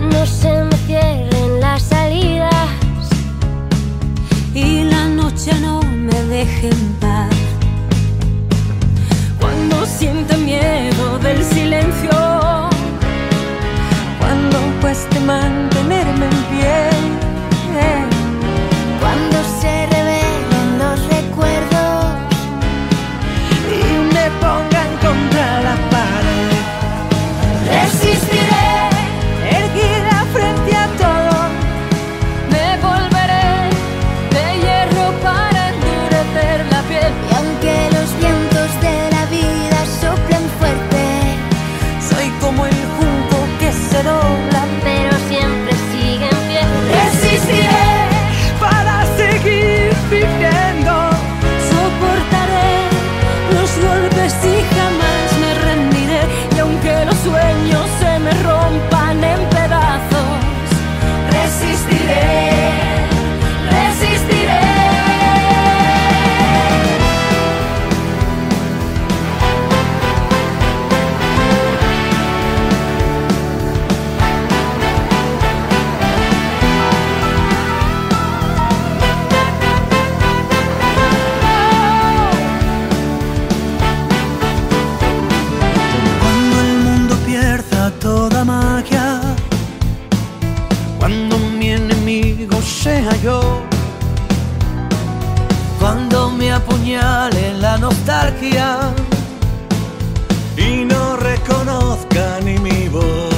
Cuando se me cierren las salidas y la noche no me deje en paz. Cuando sienta miedo del silencio, cuando cueste mantenerme en pie, cuando se revelen los recuerdos y me pongan contra la pared, resistiré, erguida frente a todo. Me volveré de hierro para endurecer la piel. y aunque los vientos de la vida soplen fuerte, Soy como el junco que se dobla, pero siempre sigue en pie. resistiré para seguir viviendo. Soportaré los golpes y jamás me rendiré. Y aunque los sueños se me rompan en pedazos, resistiré, resistiré. Cuando el mundo pierda toda magia, cuando mi enemigo sea yo, cuando me apuñale la nostalgia y no reconozca ni mi voz,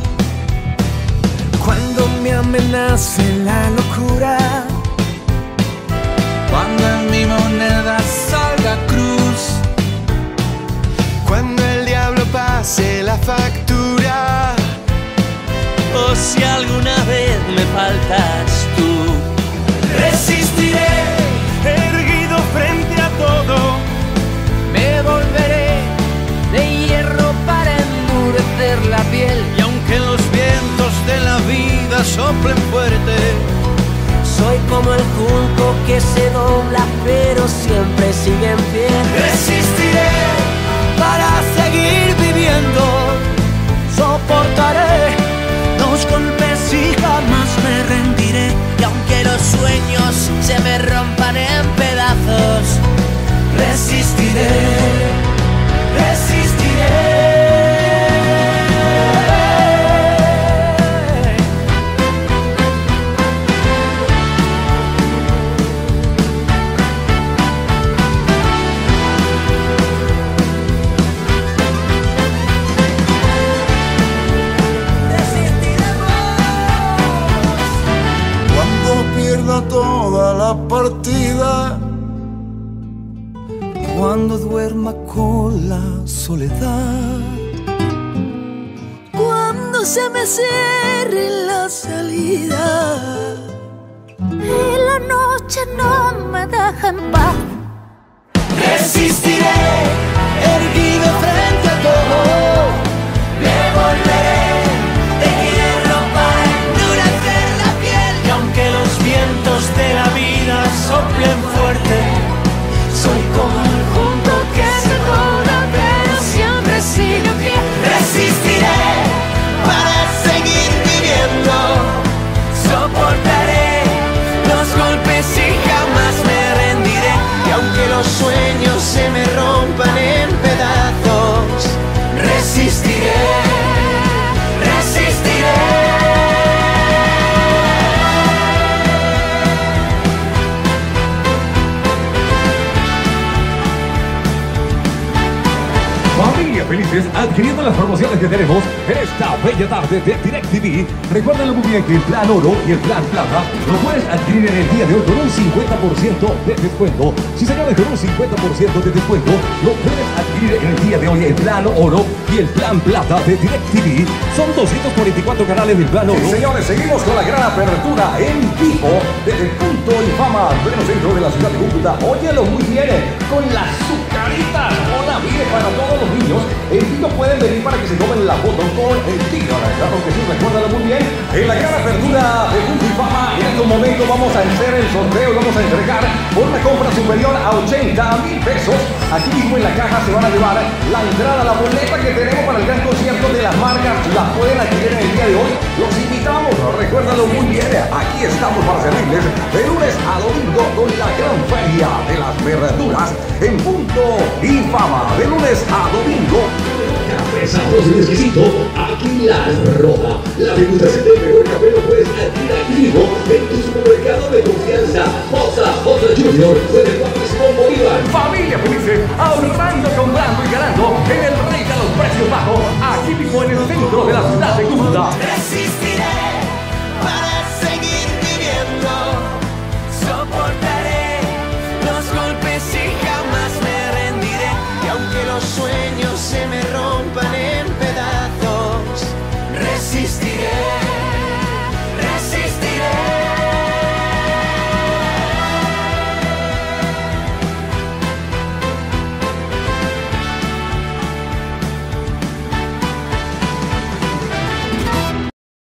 cuando me amenace la locura, cuando en mi moneda salga cruz, Cuando el diablo pase la factura, o si alguna vez me faltas tú, resistiré, erguido frente a todo. Me volveré de hierro para endurecer la piel. Y aunque los vientos de la vida soplen fuerte, soy como el junco que se dobla pero siempre sigue en pie. Resistiré para seguir viviendo. Soportaré los golpes y jamás me rendiré. Y aunque los sueños se me rompan en pedazos, resistiré, resistiré. pierda toda la partida, Cuando duerma con la soledad, cuando se me cierre la salida y la noche no me deja en paz, resistiré, erguido frente a todo. Me volveré de hierro para endurecer la piel. Y aunque los vientos de la vida soplen fuerte, soy como el junco que se dobla pero siempre sigue en pie. Resistiré para seguir viviendo. Soportaré los golpes y jamás me rendiré. Y aunque los sueños se me rompan en pedazos, resistiré, resistiré. Familia felices, adquiriendo las promociones que tenemos en esta bella tarde de DirecTV. Recuerda muy bien que el plan oro y el plan plata lo puedes adquirir en el día de hoy con un 50% de descuento. Sí, señores, con un 50% de descuento lo puedes adquirir en el día de hoy el plan oro y el plan plata de DirecTV. Son 244 canales del plan oro. Sí, señores, seguimos con la gran apertura en vivo desde el punto Infama, al pleno centro de la ciudad de Cúcuta. Óyelo muy bien, con la azucarita. Hola, mire, para todos los niños, el niño pueden venir para que se tomen la foto con el tío. Claro que sí, recuérdalo muy bien. En la gran apertura de punto Infama, en estos momentos vamos a hacer el sorteo y vamos a entregar por una compra superior a 80.000 pesos. Aquí mismo en la caja se van a llevar la entrada, la boleta que tenemos para el gran concierto de las marcas. La pueden adquirir en el día de hoy. Los invitamos Recuérdenlo muy bien, aquí estamos para servirles de lunes a domingo con la gran feria de las verduras en Punto y Fama. De lunes a domingo. Café sabroso y exquisito, aquí Las Roja. La degustación del mejor café lo puedes adquirir aquí mismo en tu supermercado de confianza. Moza Junior, Simón Bolívar. Familia felices, ahorrando, comprando y ganando en el rey de los precios bajos, aquí mismo en el centro de la ciudad de Cúcuta. Resistir.